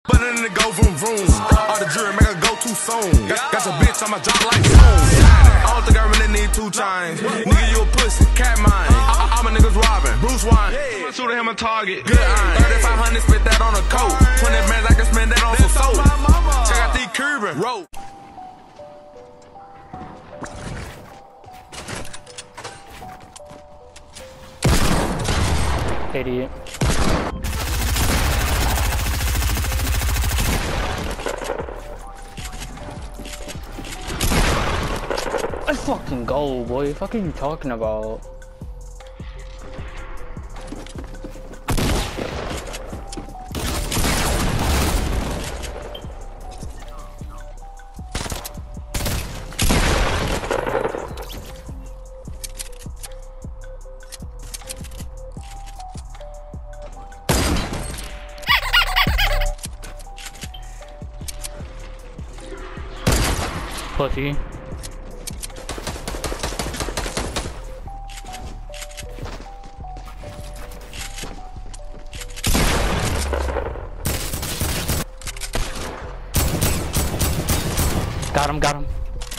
But then it go vroom vroom. All the jury make her go too soon. Got your bitch on my job like boom. I don't think I really need 2 chains. Nigga, you a pussy, cat mine. All my niggas robbing, Bruce Wayne. Shooting him a target, good iron. 3500, spit that on a coat. 20 bands, I can spend that on some soap. Check out these Cuban rope. Idiot. Let's fucking go, boy. What the fuck are you talking about? Pussy. Got him, got him.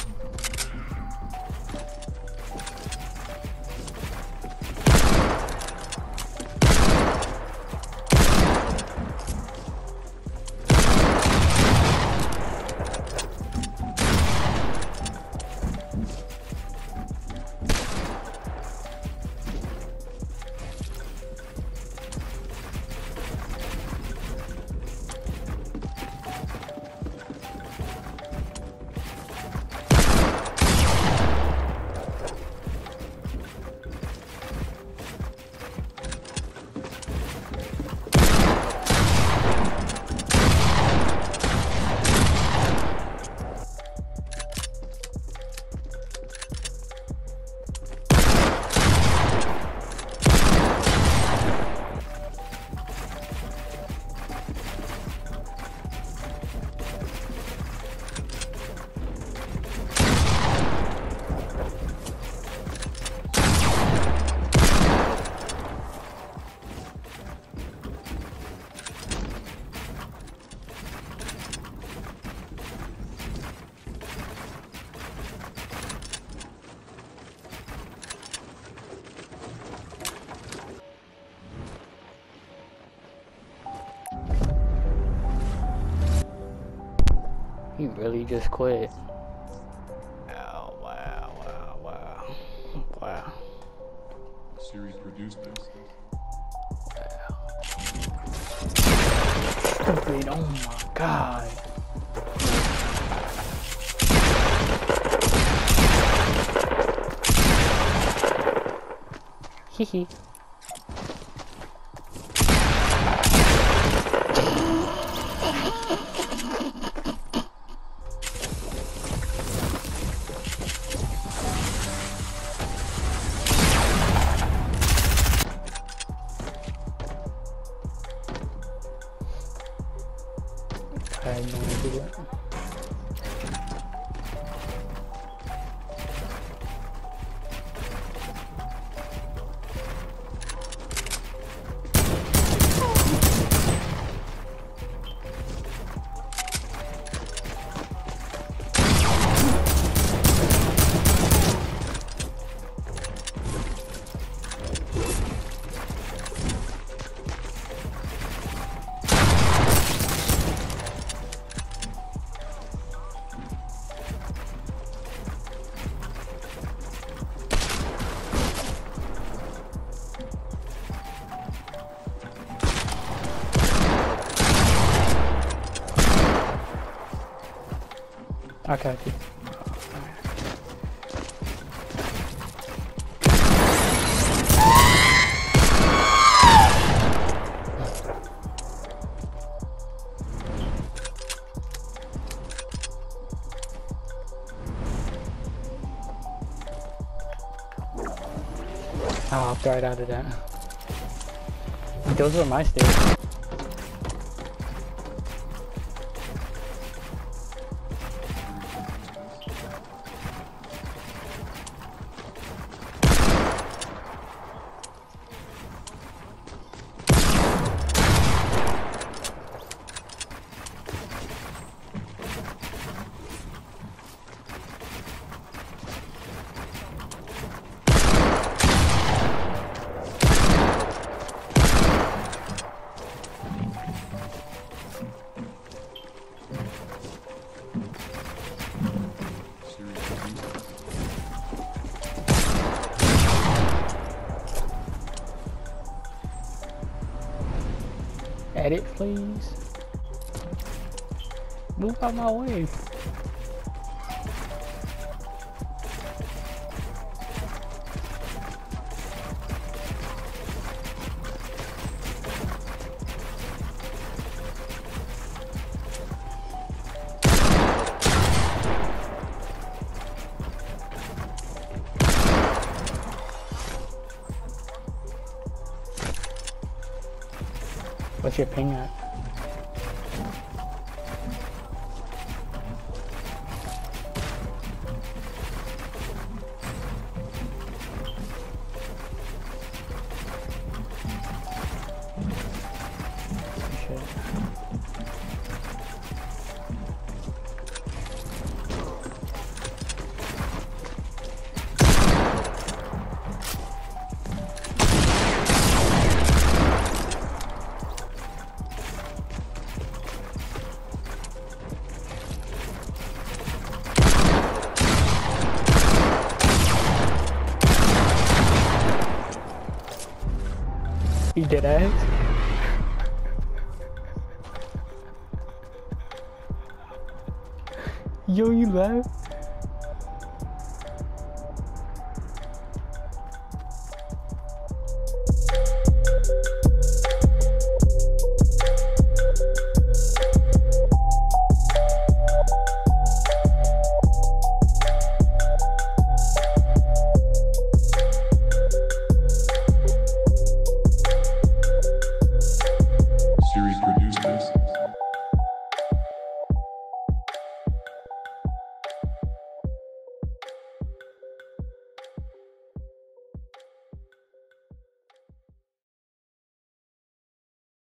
He really just quit. Oh, wow. The series produced this. Stupid, oh my god. Hehe. I had no idea. Okay. I hopped right out of that. Those were my stairs. edit, please? Move out my way. What's your ping at? Shit. You did it. Yo, you left?